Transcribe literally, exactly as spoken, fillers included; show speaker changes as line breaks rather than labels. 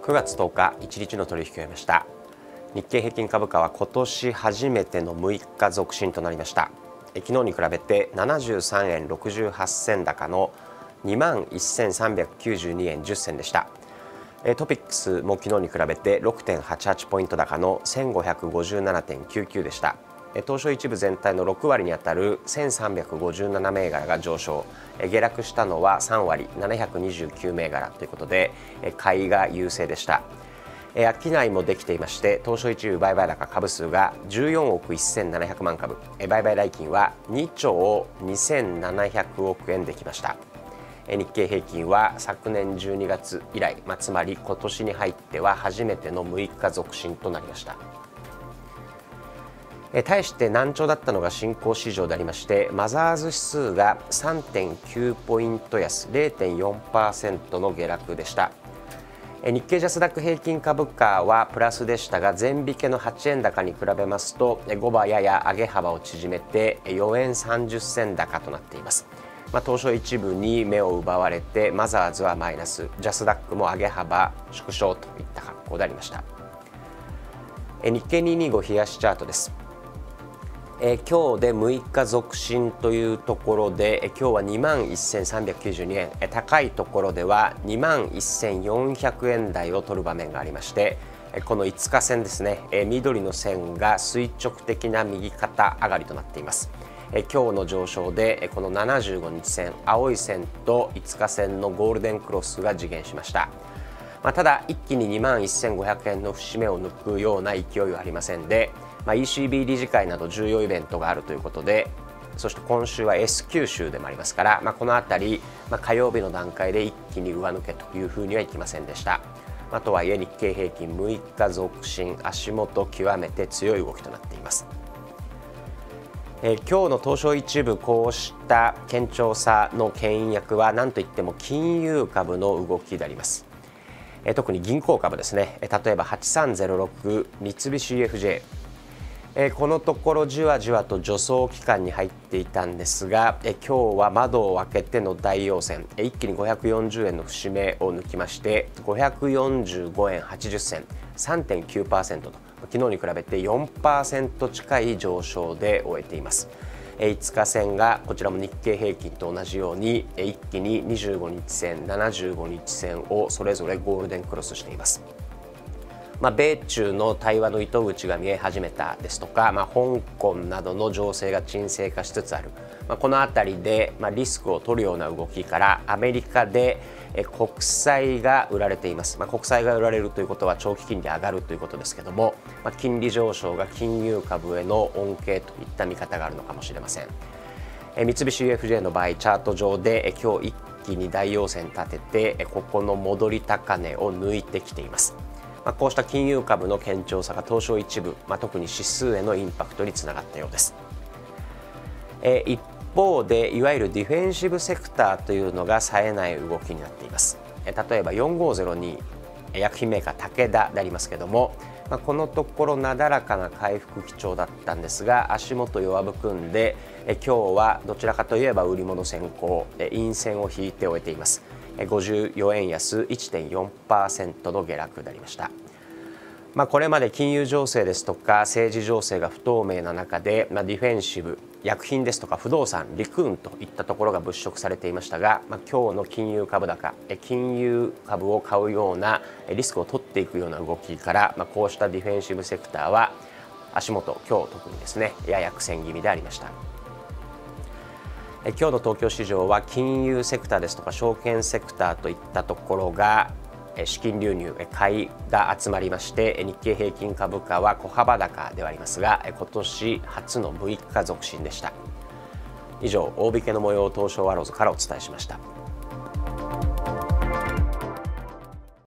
くがつとおか、いちにちの取引を終えました。日経平均株価は今年初めてのむいか続伸となりました。昨日に比べてななじゅうさんえんろくじゅうはちせん高のにまんせんさんびゃくきゅうじゅうにえんじゅっせんでした。トピックスも昨日に比べて ろくてんはちはち ポイント高の せんごひゃくごじゅうななてんきゅうきゅう でした。東証一部全体のろくわりにあたるせんさんびゃくごじゅうなな銘柄が上昇、下落したのはさんわりななひゃくにじゅうきゅう銘柄ということで、買いが優勢でした。商いもできていまして、東証一部売買高株数がじゅうよんおくせんななひゃくまん株、売買代金はにちょうにせんななひゃくおくえんできました。日経平均は昨年じゅうにがつ以来、まあ、つまり今年に入っては初めてのむいか続伸となりました。対して難聴だったのが新興市場でありまして、マザーズ指数が さんてんきゅう ポイント安 れいてんよんパーセント の下落でした。日経ジャスダック平均株価はプラスでしたが、前引けのはちえん高に比べますとごばやや上げ幅を縮めてよえんさんじゅっせん高となっています。まあ、東証一部に目を奪われてマザーズはマイナス、ジャスダックも上げ幅縮小といった格好でありました。日経にひゃくにじゅうご冷やしチャートです。え今日でむいか続伸というところで、え今日は にまんせんさんびゃくきゅうじゅうにえん、え高いところでは にまんせんよんひゃくえん台を取る場面がありまして、えこのいつか線ですね、え緑の線が垂直的な右肩上がりとなっています。え今日の上昇で、えこのななじゅうごにち線、青い線といつか線のゴールデンクロスが実現しました。まあ、ただ一気に にまんせんごひゃくえんの節目を抜くような勢いはありませんで、まあ、イーシービー 理事会など重要イベントがあるということで、そして今週は エスきゅう 週でもありますから、まあ、この辺り、まあ、火曜日の段階で一気に上抜けというふうにはいきませんでした。まあ、とはいえ日経平均むいか続伸、足元極めて強い動きとなっています。えー、今日の東証一部、こうした堅調さの牽引役は何といっても金融株の動きであります。えー、特に銀行株ですね。えー、例えばはちさんゼロろく三菱 ユーエフジェー、えー、このところじわじわと助走期間に入っていたんですが、えー、今日は窓を開けての大陽線、えー、一気にごひゃくよんじゅうえんの節目を抜きましてごひゃくよんじゅうごえんはちじゅっせん、 さんてんきゅうパーセント と昨日に比べて よんパーセント 近い上昇で終えています。いつか線がこちらも日経平均と同じように一気ににじゅうごにち線、ななじゅうごにち線をそれぞれゴールデンクロスしています。まあ、米中の対話の糸口が見え始めたですとか、まあ、香港などの情勢が沈静化しつつある、まあ、この辺りで、まあ、リスクを取るような動きからアメリカで国債が売られています。まあ、国債が売られるということは長期金利上がるということですけども、まあ、金利上昇が金融株への恩恵といった見方があるのかもしれません。え三菱 ユーエフジェー の場合、チャート上で今日一気に大陽線立ててここの戻り高値を抜いてきています。まあ、こうした金融株の堅調さが東証一部、まあ、特に指数へのインパクトにつながったようです。え一方でいわゆるディフェンシブセクターというのが冴えない動きになっています。え例えばよんごーぜろに薬品メーカー武田でありますけれども、まあ、このところなだらかな回復基調だったんですが、足元弱含んでえ今日はどちらかといえば売り物先行、陰線を引いて終えています。ごじゅうよえん安 いってんよんパーセント の下落でありました。まあ、これまで金融情勢ですとか政治情勢が不透明な中で、まあ、ディフェンシブ、薬品ですとか不動産、陸運といったところが物色されていましたが、まあ、今日の金融株高、金融株を買うようなリスクを取っていくような動きから、まあ、こうしたディフェンシブセクターは足元、今日特にですね、やや苦戦気味でありました。今日の東京市場は金融セクターですとか証券セクターといったところが資金流入、買いが集まりまして、日経平均株価は小幅高ではありますが、今年初のむいか続伸でした。以上、大引けの模様を東証アローズからお伝えしました。